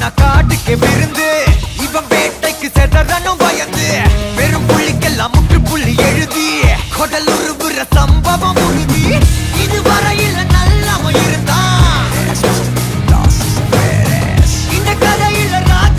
காட்டுக்கு விருந்து இவன் வேட்டைக்கு செதறனும் பயந்து பெரும் புள்ளிக்கெல்லாம் முற்று புள்ளி எழுதி கொடலுருவு ரசம்